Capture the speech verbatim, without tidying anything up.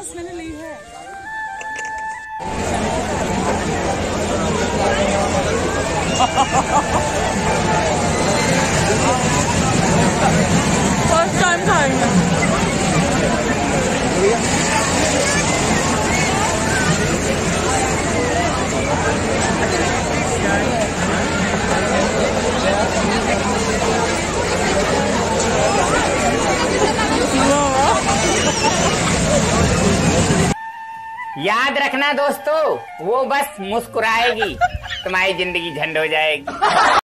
बस मैंने ली है। फर्स्ट टाइम खाएंगे। याद रखना दोस्तों, वो बस मुस्कुराएगी, तुम्हारी जिंदगी झंड हो जाएगी।